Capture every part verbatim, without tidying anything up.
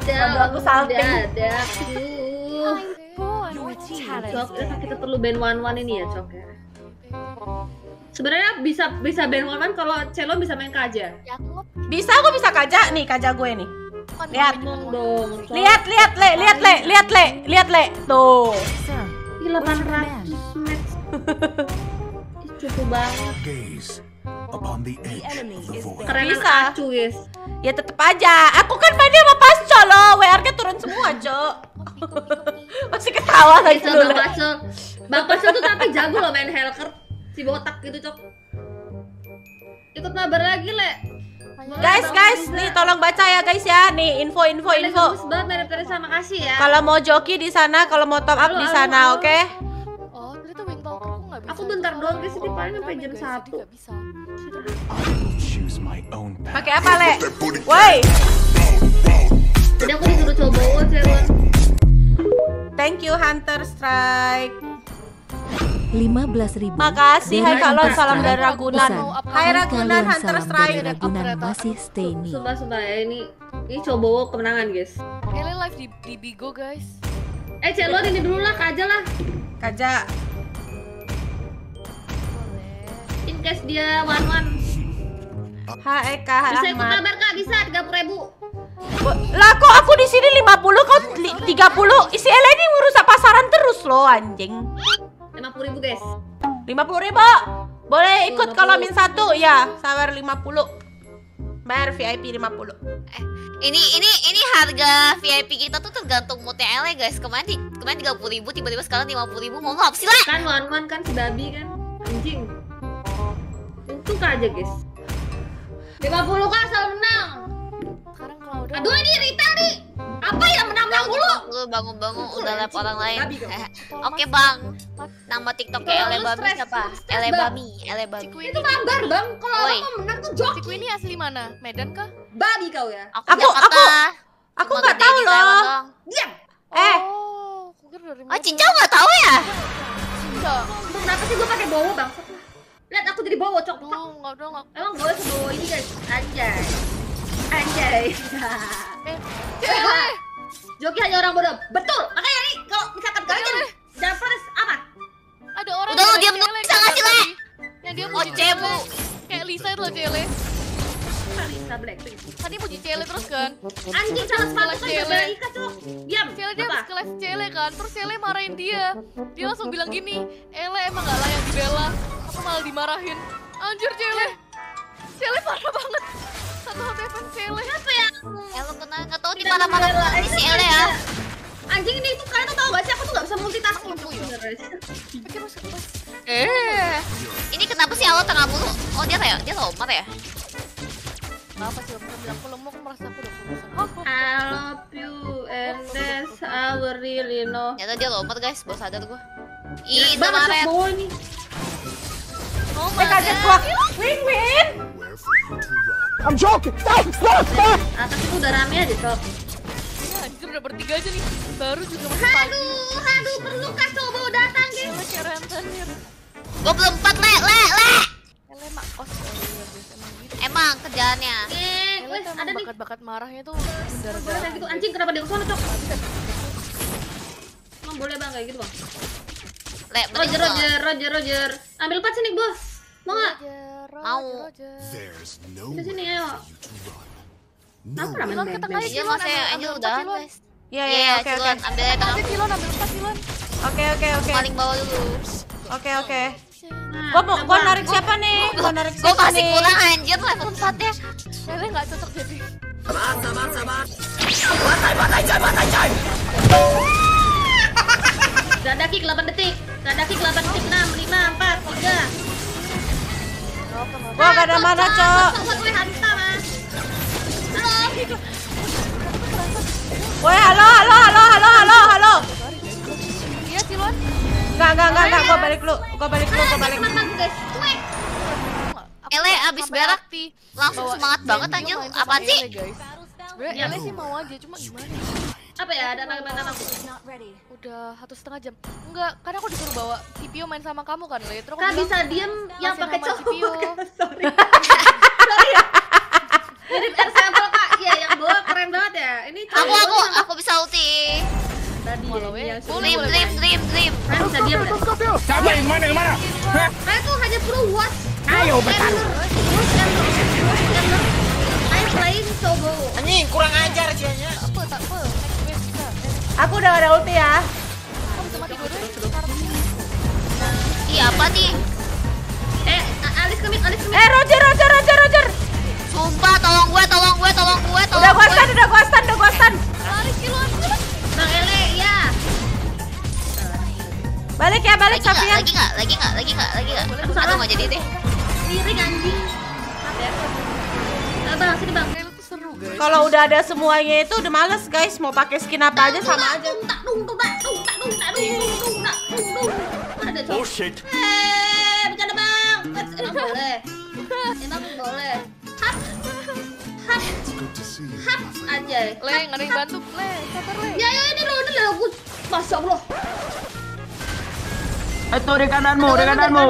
ada, Waduh, aku salting. ada. Cok, kita perlu band one one ini ya, Cok ya. Sebenarnya bisa bisa band one one kalau Celo bisa main Kaja. Bisa, aku bisa Kaja nih, Kaja gue nih. Lihat. Ngomong dong. Cok. Lihat, lihat, Le, lihat, Le, lihat, Le, lihat, Le. Tuh. Ih, delapan ratus max. Ih, cukup banget. Keren Bisa. acu, guys. Ya tetep aja. Aku kan mainnya sama Pasco loh. W R-nya turun semua, Cok. Masih ketawa lagi Pasco, dulu. Bang Pasco. Bang Pasco tuh tapi jago loh main Helker. Si botak gitu, Cok. Ikut mabar lagi, Le. Guys, guys, nih tolong baca ya guys ya. Nih info, info, info. Bagus banget, Mary Teresa, makasih ya. Kalau mau joki di sana, kalau mau top up Halo, di halo, sana, halo. oke? Oh, ternyata wing power aku nggak bisa. Aku bentar doang guys, ini paling sampai jam Guys, satu. nggak bisa. Pakai apa, Le? Woi, Jadi aku disuruh coba Cewek. thank you Hunter Strike. lima belas ribu. Makasih, hai Dari Kak Lon, Hunter salam dari Strike. Ragunan. Pesan. Hai Ragunan, Kalian Hunter salam Strike. dari Ragunan masih stay nih. Sumpah, sumpah ya, ini ini coba kemenangan guys. Ele live di di Bigo guys. Eh Celon ini dulu lah, Kaja lah. Kaja. Boleh. In case dia one one. Hai Kak Bisa ikut Ahmad. kabar Kak, bisa tiga puluh ribu. Lah kok aku di sini lima puluh, kau li- tiga puluh. Isi Ella ini merusak pasaran terus loh, anjing. lima puluh ribu guys. lima puluh ribu. Boleh ikut lima puluh. kalau min satu ya, sawer lima puluh. Bayar V I P lima puluh. Ini ini ini harga V I P kita tuh tergantung moodnya Ele guys. Kemarin di, kemarin tiga puluh ribu, tiba-tiba sekarang lima puluh ribu. Mau ngap sih lah? Kan one one kan si babi kan. Anjing. Untung Kaja guys. lima puluh Kak, selalu menang. Sekarang kalau udah. Aduh ini Rita nih. Apa ya menang-menang mulu? Lu bangun-bangun udah lap orang lain. Babi kau. Oke bang, nama TikToknya Kalau Ele lu Bami stres, siapa? lu stres, Ele Bang. Bami, Ele Bami. Ciku Itu ini, mabar bang. Kalau Woi. orang mau menang tuh Ciku joki. ini asli mana? Medan kah? Babi kau ya. Aku Aku- Jakarta. aku- Aku Cuma nggak gede tahu di Taiwan loh. doang. Diam. Eh, Oh, aku kira dari Oh Medan. Cincau nggak tahu ya? Enggak. Untuk berapa sih gue pakai bawa bang? Lihat aku jadi bawa cok. Aduh, enggak dong. Aku. Emang bawa sebawa ini guys. Anjay. Anjay. Eh, Cele. Joki hanya orang bodoh. Betul. Makanya nih kalau misalkan kalian jangan protes apa? Ada orang Udah, lu yang diam Cele dulu, kan bisa nggak sih, Le? tadi. Yang dia Oh muji Cebu. Cele. Kayak Lisa itu loh Cele. Lisa Blackpink. Tadi muji Cele terus kan. Anjing salah sepatu kan Cele. gak Ika cok. Diam. Cele dia Apa? habis kelas Cele kan. Terus Cele marahin dia. Dia langsung bilang gini, Ele emang gak layak dibela. Aku malah dimarahin. Anjir Cele. Cele parah banget. Satu-satunya fans Cele. Apa ya? Ele kenal nggak tahu di mana-mana di si Ele ya. Anjing ini tuh kalian tuh tau gak sih aku tuh gak bisa multitasking tuh Oke masuk kelas. Eh, ini kenapa sih awal tengah mulu? Oh dia kayak dia lomar ya? Apa sih aku bilang aku lemuk merasa aku udah lulusan. I love you and that's our really know. Ternyata dia lomar guys, baru sadar gua. Banget Ih, cok kemarin. bawa ini. Oh eh kaget gua. Win win. Atas itu udah rame aja cok. Ya anjir udah bertiga aja nih. Baru juga masih pagi. Aduh, aduh perlu kah coba datang guys. Cele kayak rentenir. dua puluh empat le, le, le. Ele mak kos oh iya guys emang gitu. Emang kerjaannya. Eh, Ele wes tuh ada emang nih. bakat-bakat marahnya tuh Boleh gara-gara kayak gitu anjing kenapa dia kesana cok? Emang boleh bang kayak gitu bang? Le, bener Roger, nggak? Roger, Roger, Roger. Ambil empat sini bos. Mau nggak? Roger, Mau. Roger. Di sini ayo. Aku ramen Cilon ke tengah bebek. aja, Iya Cilon, mas ya, ambil- Angel ambil udah empat, Cilon. guys. Iya Iya, iya oke oke. Cilon, ambil aja tengah. Ambil Cilon, ambil empat Cilon. Oke oke oke. Paling bawah dulu. Oke oke. Nah, Gua mau gua Bang. narik siapa nih? Gua narik Gua siapa masih nih? kurang anjir level empat ya. Ele nggak cocok jadi. Dada kick delapan detik. Dada kick delapan detik. enam, lima, empat, tiga. Gua gak ada mana, Cok. Buat gue hantam mas. Halo. Woi, halo halo halo halo halo halo. Iya Cilon. Enggak enggak enggak enggak, gua balik dulu. Gua balik dulu, gua balik. Teman bagus guys. Cuek. Ele abis Sampai berak aktif. langsung Bawa semangat banget Angel anjir. main sama Apaan sih? Ele, guys. Sebenernya Ele sih mau aja, cuma gimana? Apa ya ada nama nama aku? Udah satu setengah jam. Enggak, kan aku disuruh bawa C P O main sama kamu kan, Le. Terus aku Kak bilang, bisa diem yang kasih pakai nama cowok. C P O. Sorry. Sorry ya. Mirip example kak. Iya yang bawa keren banget ya. Ini Ini Aku aku aku bisa ulti. tadi ya, Walau ini ya, yang boleh, Dream boleh. dream dream dream. Kalian bisa diam nggak? Siapa yang mana yang mana? Hah? Saya tuh hanya perlu watch. Ayo bertarung. Watch and look. Watch and look. I'm playing Sobo. Anjing kurang ajar cianya. Apa tak apa? Next wave kita. Aku udah ada ulti ya. Kamu bisa mati dua-duanya. Iya apa nih? Eh, Alis kemit, Alis kemit. Eh, Roger, Roger, Roger, Roger. Sumpah tolong gue, tolong gue, tolong gue, tolong Udah gua gue. stun, udah gua stun, udah gua stun. Lari kiloan. Bang Ele, ya. Balik ya, balik Lagi nggak? Safian. Lagi nggak? Lagi nggak? Lagi nggak? Lagi nggak? Aku salah. Aduh nggak jadi deh. Lirik anjing. Maaf ya. Eh, Bang, sini Bang. Kayak itu seru guys. Kalau udah ada semuanya itu udah males guys, mau pakai skin apa aja sama aja. Tung tak dung tung tak dung tak dung tak dung dung dung tak dung dung. Ada cowok. shit. Eh, bercanda Bang. Eh, Emang boleh. Emang boleh. Hap. Hap. Hap aja. Le, nggak ada yang bantu. Le, sabar le. Ya, ya ini loh, ini loh. Aku Masya Allah. Itu di kananmu, di kananmu.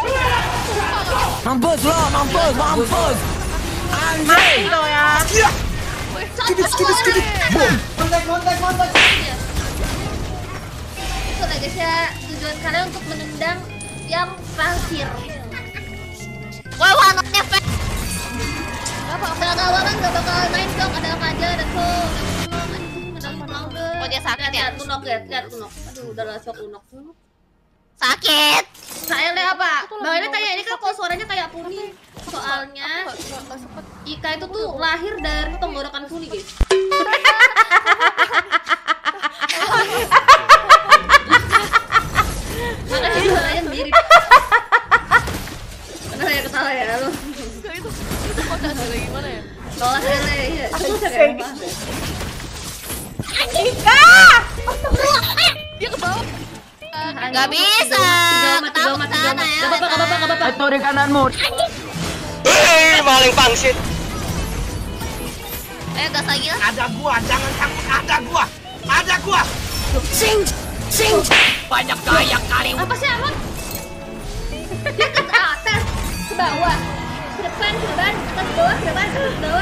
Mampus lo, mampus, mampus. Mati lo ya. Skidit, skidit, skidit. Boom. Kontak, kontak, kontak. Itu lah guys ya, tujuan kalian untuk menendang yang terakhir. Wah, wah, anaknya pe. Gak kawan kan gak bakal main dong, ada aja, ada tuh. Oh, dia sakit ya? Lihat unok, lihat, lihat unok. Aduh, udah lah shock unok. Sakit. Saya lihat apa? Bang ini kayak ini kan kalau suaranya kayak Puni. Soalnya Nggak nggak sempet. Ika itu tuh lahir dari tenggorokan Puni guys. Makanya suaranya mirip. Kenapa ya ketawa ya lu? Enggak itu. Itu kocak sih lagi gimana ya? Soalnya Hele ya. Bisa kayak apa? Ika! Dia ke bawah. Gak bisa. Tiga mati, tiga mati, tiga mati. Gak apa-apa, gak apa-apa, gak apa-apa. Itu di kananmu. Eh, maling pangsit. Ayo gas lagi lah. Ada gua, jangan takut, ada gua. Ada gua. Sing, sing. Banyak gaya kali. Apa sih Amon? Dia ke atas, ke bawah, ke depan, ke depan, atas, ke bawah, ke depan, ke bawah.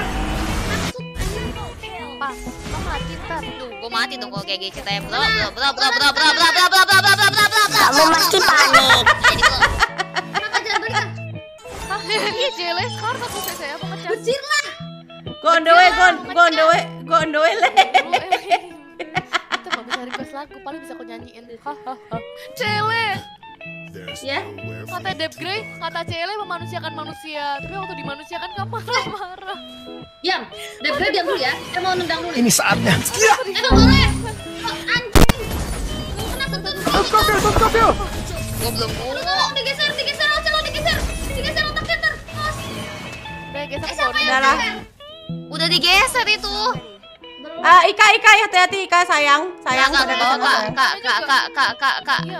Pas, kamu mati ntar. Tuh, gua mati tuh kalau kayak gitu ceritanya. Bro, bro, bro, bro, bro, bro, bro, bro, bro, bro, bro, bro, bro, bro, bro. Kamu masih panik. Jadi bro. Kenapa jangan balik kan? Hah? Iya, Jele sekarang aku saya saya apa ngecas? Becir lah. Go on the way, go on, go on the way, go on the way, Le. Itu gak bisa request lagu, paling bisa aku nyanyiin. Hahaha. Cele, Ya, kata Deb Grey, kata Cele memanusiakan manusia. Tapi waktu dimanusiakan kamu marah-marah. diam. Debra diam dulu ya. Saya mau nendang dulu. Ini saatnya. Emang boleh? Oh, anjing. Kenapa tuh? Skopio, Gua belum Lu ungu. mau digeser, digeser, Ocel, lo digeser. Digeser otaknya ntar. Awas. Udah guys, Eh, aku siapa bawa yang Udah lah. geser? Udah digeser itu. Belum. Ah, Ika, Ika, hati-hati Ika, sayang, sayang. Kak, pada kak, kesana, kak, sayang. kak, kak, kak, kak, kak, kak. Iya,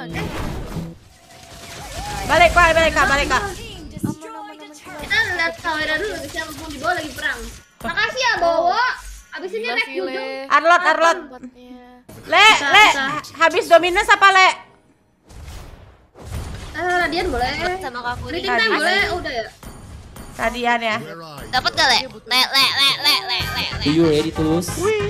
Balik, balik, balik, Kak, balik, Kak. aman-aman. Kita lihat Kawera dulu, guys. Yang mumpung di bawah lagi perang. Makasih ya, Bowo. Abis ini Gila naik sih, Le. ujung. Arlot, Arlot. Tempatnya. Le, Bisa, Le, bisa. habis Dominus apa, Le? Eh, Radian boleh. Sama Kak Puri. Breathing time boleh. Oh, udah ya. Radian ya. Dapat gak, Le? Le, le, le, le, le, le, le. You ready to lose?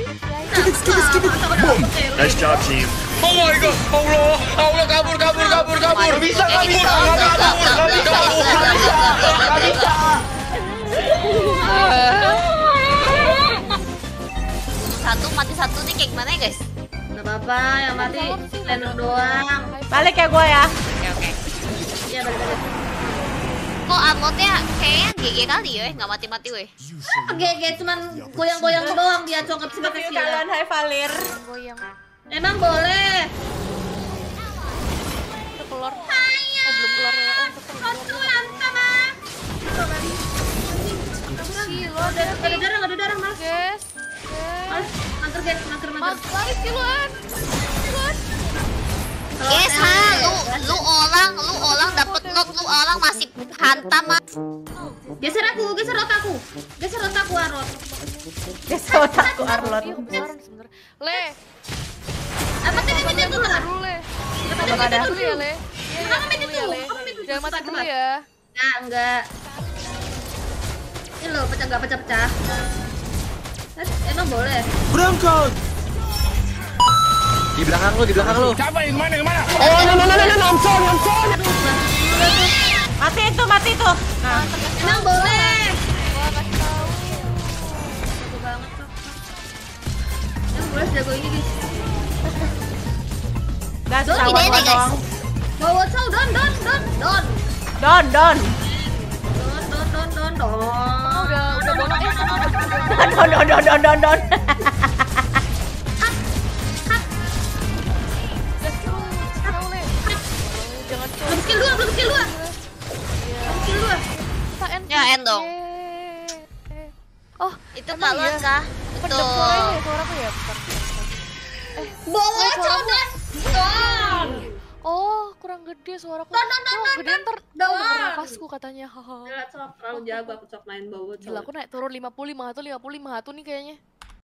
Nice job, team. Oh my god, Allah, Allah kabur, kabur, kabur, kabur. Gak bisa, gak bisa, gak bisa, gak bisa, gak bisa. Satu mati satu nih kayak gimana ya guys? Gak apa-apa, yang mati Lenor doang. Balik ya gue ya. Oke oke. Iya, balik-balik. Kok amotnya kayaknya G G kali ya, nggak mati-mati weh. Oke, oke, cuman goyang-goyang doang dia congkap si pakai skill. Kalian hai Valir. Goyang. Emang boleh. Udah keluar. Oh, belum keluar ya. Oh, tetep belum Kocu keluar. lantam ah. Kilo Oh, ada ada ada darah, ada darah, Mas. guys. Guys. Mas, mager guys, mager Mas, mager. lari kiloan. Kiloan. Kalau Yes saya- ha, lu lu orang, lu orang dapet lot, lu orang masih hantam mah. Geser aku, geser otakku. Geser otakku, Arot. Geser otakku Arlot. Iya, kebesaran sebenernya. Le, Apa sih ini itu keluar lah? dulu Le. Apa Apa ada? Dulu ya Le. Iya, Kamu iya, mati dulu ya, tuh, Le. kamu mati tuh. Jangan mati Cepat, dulu cepat. ya. Nah, enggak. Ini loh, pecah enggak pecah-pecah. Eh, Emang Emang boleh. Berangkat. Di belakang lu, di belakang lu. Siapa yang mana, yang mana? Oh, no, no, no, no, no, Namson, Namson. Mati itu, mati itu. Nah, Emang boleh. Wah, kasih tahu. Jago banget kok. Emang boleh jago ini guys. dah Don, sisa ini one deh, guys. doang. Bawa cow don don don don. Don, don. Don don don don don. Udah, udah bolong ya. Don, don, don, don, don, don. Jangan Belum skill dua, belum skill dua. Belum skill dua. Ya, end dong. Oh, Itu emang Kak iya? Laka. Pendek Betul. suara ini, suara apa ya? Bentar. Bawa cow don. Don. Oh, kurang gede suaraku. Don, don, don, Oh, don, gede ntar. don. Oh, nggak napasku katanya. Haha. Gila cok, terlalu jago aku cok main bawa cow. Gila, aku naik turun lima puluh, lima puluh, lima puluh, lima puluh nih kayaknya.